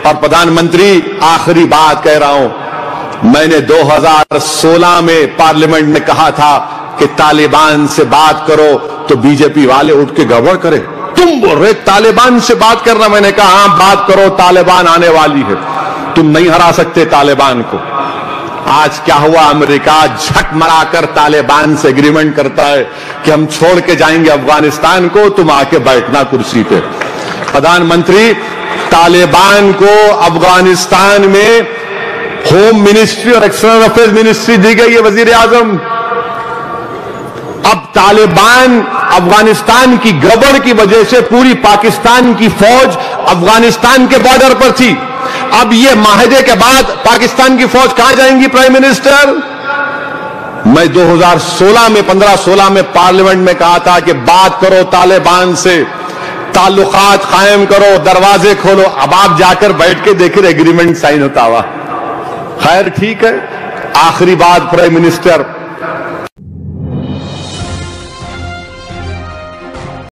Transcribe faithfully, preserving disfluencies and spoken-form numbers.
और प्रधानमंत्री, आखिरी बात कह रहा हूं, मैंने दो हज़ार सोलह में पार्लियामेंट में कहा था कि तालिबान से बात करो, तो बीजेपी वाले उठ के गड़बड़ करे। तुम बोल रहे तालिबान से बात करना, मैंने कहा हां बात करो, तालिबान आने वाली है, तुम नहीं हरा सकते तालिबान को। आज क्या हुआ, अमेरिका झक मराकर तालिबान से एग्रीमेंट करता है कि हम छोड़ के जाएंगे अफगानिस्तान को, तुम आके बैठना कुर्सी पे। प्रधानमंत्री, तालिबान को अफगानिस्तान में होम मिनिस्ट्री और एक्सटर्नल अफेयर्स मिनिस्ट्री दी गई है, वजीर आजम। अब तालिबान अफगानिस्तान की गड़बड़ की वजह से पूरी पाकिस्तान की फौज अफगानिस्तान के बॉर्डर पर थी। अब ये माहिदे के बाद पाकिस्तान की फौज कहां जाएंगी प्राइम मिनिस्टर? मैं दो हज़ार सोलह में पंद्रह सोलह में पार्लियामेंट में कहा था कि बात करो तालिबान से, ताल्लुकात कायम करो, दरवाजे खोलो। अब आप जाकर बैठ के देखिए एग्रीमेंट साइन होता हुआ। खैर ठीक है, आखिरी बात प्राइम मिनिस्टर,